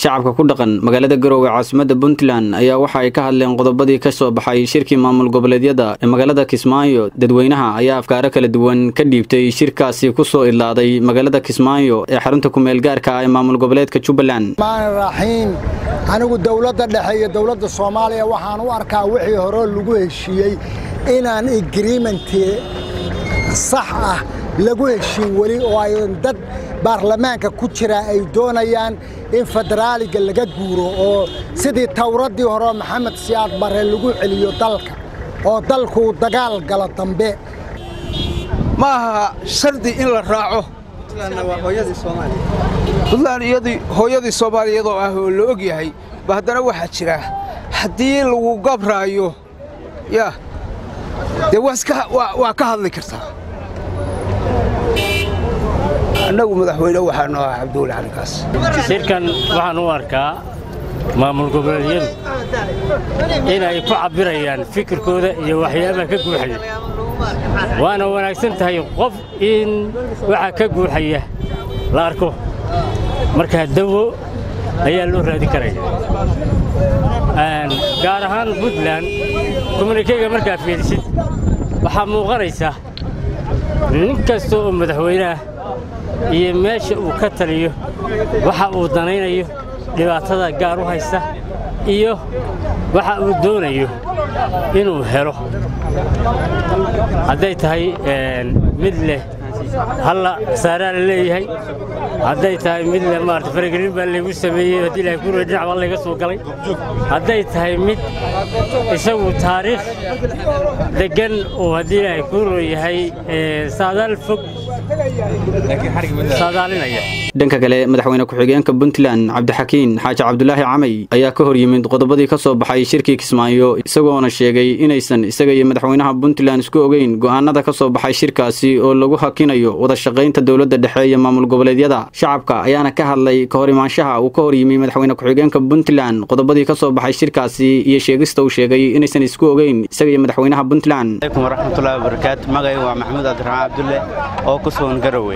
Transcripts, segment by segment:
shacabka ku dhaqan magaalada Garowe caasimadda Puntland ayaa waxa ay ka hadleen qodobadii ka soo baxay shirkii maamul goboleedyada ee magaalada Kismaayo. Dadweynaha ayaa afkaar kala duwan ka dhiibtay shirkaasi ku soo ilaaday magaalada Kismaayo ee xarunta ku meel gaarka ah ee maamul goboleedka Jubbaland. anigu dawladda dhexe iyo dawladda Soomaaliya waxaan u arkaa wixii hore lagu heshiiyay inaan agreement sax ah lagu heshiin wali oo ay dad baarlamaanka ku jira ay doonayaan in federaaliga laga guuro oo sidii tawradii hore Maxamed Siyaad Barre lagu celiyo dalka oo dalku dagaal gala dambe ma aha shardi in la raaco hooyadii Soomaaliyeed oo ah oo la og yahay bahdana waxa jira hadii lagu gabraayo ya de waa ka hadli kartaa anagu madaxweyne waxaan oo Cabdulle Halkaas shirkan waxaan u arkaa maamul goboleedyadu inay ku cabirayaan fikirkooda iyo waxyaabaha ka guuxaya waana wanaagsan tahay qof in waxa ka guuxaya la arko marka dawo ayaa loo raadi karaa gaar ahaan Puntland communique marka fiirsid waxa muuqanaysa nin kasto oo madaxweynaha iyo meesha uu ka taliyo waxa uu danaynayo dhibaatada gaar u haysta iyo waxa uu doonayo inuu helo haday tahay mid leh halla saaraan leeyahay haday tahay mid leh maarta faragelin baa lagu sameeyay hadii Ilaahay ku reeyay dhinac laga soo galay haday tahay mid isagu taariikh degan oo hadii Ilaahay ku reeyay saadal fog dhanka kale madaxweyne ku-xigeenka Puntland Cabdixakiin Xaaji Cabdullaahi Camay ayaa ka hor yimid qodobadii ka soo baxay shirkii Kismaayo isagoo sheegay inaysan isaga iyo madaxweynaha Puntland isku ogeyn go'aanada ka soo baxay shirkaasi oo lagu hakinayo wada shaqeynta dawladda dhexe iyo maamul goboleedyada shacabka ayaana ka hadlay ka hor imaanshaha uu ka hor yimid madaxweyne ku-xigeenka Puntland qodobadii ka soo baxay shirkaasi iyo sheegista uu sheegay inaysan isku ogeyn isaga iyo madaxweynaha Puntland. Alaykum warahmatullaahi wabarakaatuh magay waa Maxamed Abdirrahmaan Cabdulle oo ku soo Garowe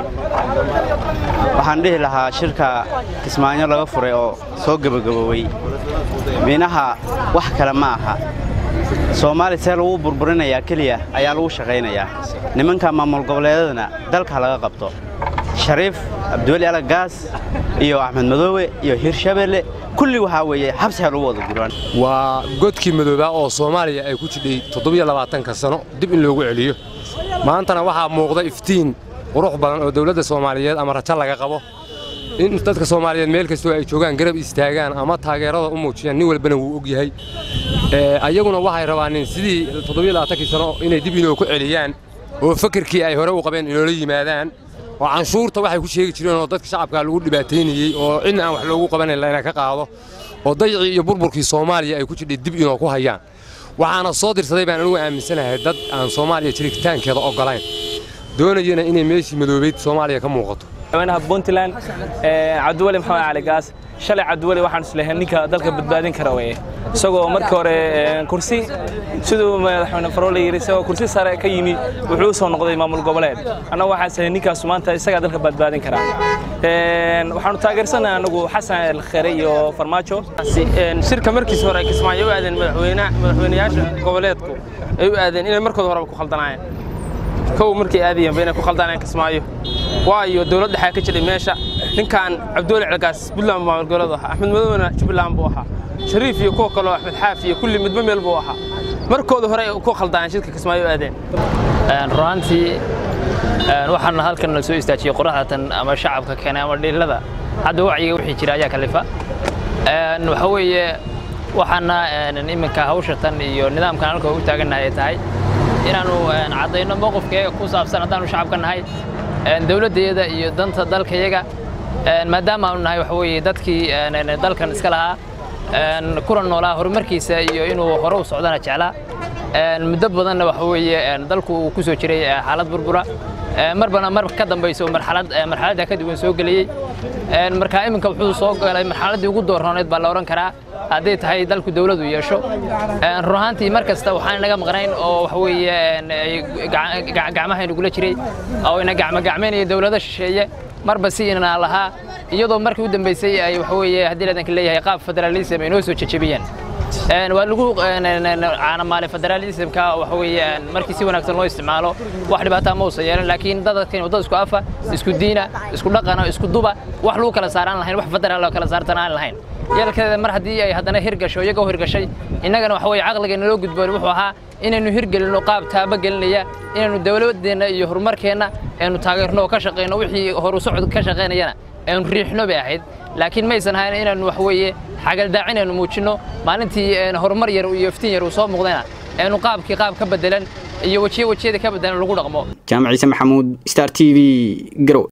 waxaan dhihi lahaa shirka Kismaayo laga furay oo soo gabagaboway minaha wax kale ma aha Soomaali seel uu burburinaya kaliya ayaa lagu shaqeynayaa nimanka maamul goboleedadana dalka laga qabto Shariif Abdulle Halkaas iyo Axmed Madoobe iyo Hirshabelle kulli waxa weeye xabsi lagu wada guraan waa godkii madooba oo Soomaaliya ay ku jidhay 27 sano dib in loogu celiyo maantana waxa muuqda iftiin qurux badan oo dawladda Soomaaliyeed ama rajo laga qabo in dadka Soomaaliyeed meel kasta ay joogaan garab istaagaan ama taageerada u muujiyaan nin walbana wuu og yahay ayaguna waxay rabaan sidii 27 sano inay dib inoo ku celiyaan oo fikirkii ay hore u qabeen inoo yimaadaan oo canshuurta waxay ku sheegi jireen oo dadka shacabka lagu dhibaateynayay oo in aan wax loogu qabanin la ka qaado oo dayacii iyo burburkii Soomaaliya ay ku jidhay dib inoo ku hayaan waxaana soo dirsaday baan anigu aaminsanahay dad aan Soomaaliya jiritaankeeda ogolayn doonayna inay meeshii madoobeed Soomaaliya ka muuqato madaxweynaha Puntland Cabdulle Maxamed Halkaas shalay Cabdulle waxaan isleeyahay ninka dalka badbaadin kara way isagoo markii hore kursi sidoo madaxweyne Faroole yiri isagoo kursi sare ka yimi wuxuu soo noqday maamul goboleed ana waxaan sahay ninkaas maanta isaga dalka badbaadin kara waxaan taageersanahay anagu Xasan al-Khayri iyo Farmaajo shirka markiis hore Kismaayo u aadeen madaxweynayaasha goboleedku ay u aadeen inay markooda hore ku khaldanaayeen كو مركي آديين بينك وخلطان كسمايو وايو دولة دحية كجري ماشى نكان عبدول علاقاس بالله ما الجلده أحمد مدونا شو بالله بوها شريف يكو كلو أحمد حافي كل مدمم يلبوها مركو ظهري كو خلطان شركة كسمايو آدين رانتي وحنا هالكن نسوي استأجي قراءة أما الشعب كنا ودي لذا هذا وعي وحي جرايا كلفة وحوي وحنا نيمن كهوشة النظام كان لكو تاجنا يتاعي inaanu cadayno mowqifkeega ku saabsan hadaan shacabka nahay dawladdeeda iyo danta dalkayaga maadaama aanu nahay wax weeye dadkii dalkan iska lahaa kulan noolaa horumarkiisa iyo inuu hore u socdana jeclaa muddo badanna wax weeye dalku uu ku soo jiray xaalad burbura marbana mar ka dambayso marxaladda ka duwan soo galiyay marka iminka wuxuu soo galay marxaladdii ugu doorrooneed baa la oran karaa hadday tahay dalku dawladu yeesho ruuxantii markasta waxaan naga maqnayn oo wax weeye gacmaha inagula jiray oo ina gacmaynaya dawladda shisheeye marba si inaan lahaa iyadoo markii u dambeysay ay waxa weeye haddii ladanka leeyahay qaab federalism ay noo soo jajabiyeen waa lagu caanamaale federalismka waxa weeye markii si wanaagsan loo isticmaalo wax dhibaato ma uusan yeelan laakiin dadkan wadada isku afa isku diina isku dhaqan isku duba wax lagu kala saaraan lahayn wax federaal loo kala saartaan lahayn yeelkeeda mar haddii ay haddana hirgasho iyaga hirgashay innagana waxa weeye caqligeena loo gudboon wuxuu ahaa inaynu hirgelino qaab taaba gelinaya inaynu dawladeena iyo horumarkeena aynu taageerno oo ka shaqeyno wixii horu socod ka shaqeynayana aynu riixno bay ahayd laakiin maysan ahayn inaynu wax weeye xagal daacinaynu muujino maalintii horumar yar iyo iftiin yar uu soo muuqdayna aynu qaab ka bedelan iyo wajiyada ka bedelan lagu dhaqmo jaamac ciise maxamuud Star TV Garowe